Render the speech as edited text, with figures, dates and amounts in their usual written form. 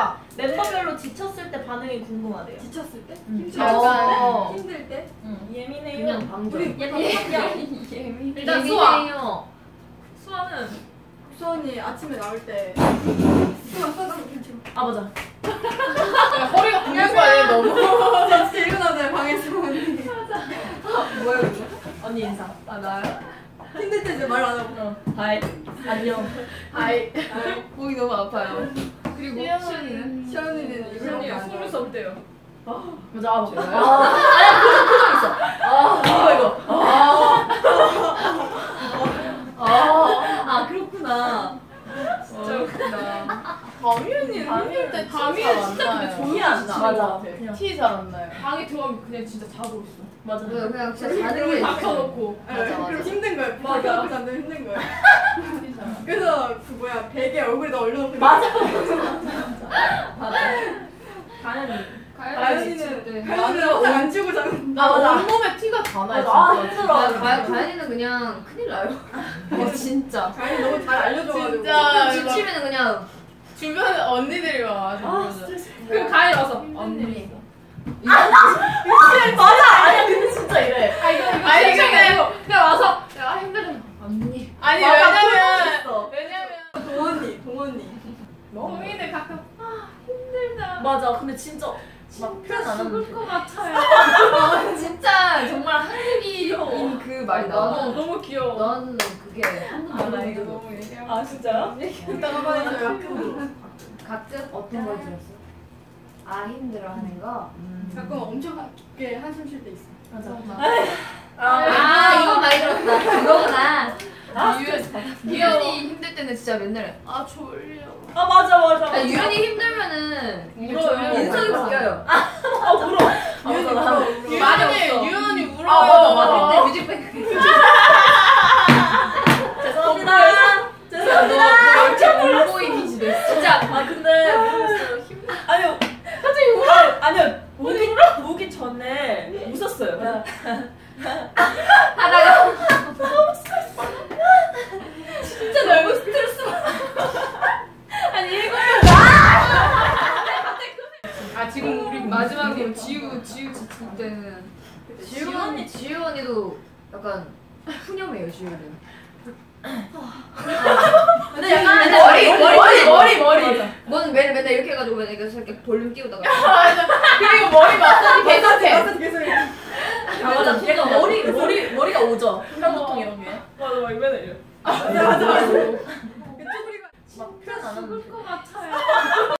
아니라 멤버별로 지쳤을 때 반응이 궁금하대요. 지쳤을 때? 힘들 때? 예민해요. 그냥 방금. 예민. 일단 수아. 수아는 수원이 아침에 나올 때 수원 써가지고 괜찮아. 아 맞아. 허리가 붓는 거 아니에요 너무? 진짜 일어나자마자 방에서 언니. 맞아. 뭐야 이거? 언니 인사. 아 나요? 힘들 때 이제 말 안 하고. 하이. 안녕. 아이. 목이 너무 아파요. 그리고 시연이는? 시연이는 시연이가 20살 때요. 맞아. 아 맞아. 아. 아니야 그런 표정 있어. 이거. 그렇구나. 진짜 웃기다. 밤이 언니는 힘들 때 밤이는 진짜 근데 조용히 안 나. 맞아. 티 잘 안 나요. 방에 들어가면 그냥 진짜 자고 있어. 맞아. 그냥 진짜 자는 게 다 켜놓고. 그리고 힘든 거예요. 맞아. 켜놓고 자는 힘든 거예요. 그래서 그 뭐야 베개 얼굴에다 올려놓고. 맞아. 가연이. 가연이는 항상 안 치고 자는. 아 맞아. 온몸에 티가 다 나요. 아 힘들어. 가연이는 그냥 큰일 나요. 진짜. 가연이 너무 잘 알려줘가지고. 진짜. 지치면은 그냥 주변에 언니들이 와. 스트레스. 그 가연이 와서 언니. 맞아. 아니야 근데 진짜 이래. 아니 그냥 와서 야 힘들다. 언니. 아니 맞아, 왜냐면 동원이. 동이들 가끔 힘들다. 맞아. 근데 진짜 막 표현 안 하는 죽을 것 같아요. 진짜 정말 한국인인 그 말이 나와. 너무 귀여워. 나는 그게 한 번도 안 나 들은 이거 적이 너무 얘기하고. 아 진짜요? 이따가 한번 해줘요. 가끔 어떤 걸 들었어? 아 힘들어하는 거? 가끔 엄청 깊게 한숨 쉴 때 있어. 맞아. 이거 많이 들었다. 이거구나. 유연이 힘들 때는 진짜 맨날 아 졸려. 아 맞아. 유연이 힘들면은 울어요. 인성이 바뀌어요. 울어. 만약에 유연이 울어요. 아, 맞아. 근데 뮤직뱅크 죄송합니다. 너 이렇게 울고 이미지 냈어. 진짜. 아 근데 모르겠어요. 아니요. 갑자기 울어. 아니요. 오기 전에 웃었어요. 하다가 진짜 너무 스트레스 받아. 아니 이거 아 지금 우리 마지막으로 지우 지칠 때는 지우 언니도 약간 푸념해요 지우는. 근데 약간 머리. 너는 맨날 이렇게 해가지고 맨날 이렇게 볼륨 띄우다가. 그리고 머리 마사지 계속해. 계속. 아 맞아. 얘가 머리가 오죠. 편보통 이런 게. 맞아 맨날 이래. 맞아. 그쪽으로 막 표현 안 하는. 것 같아요.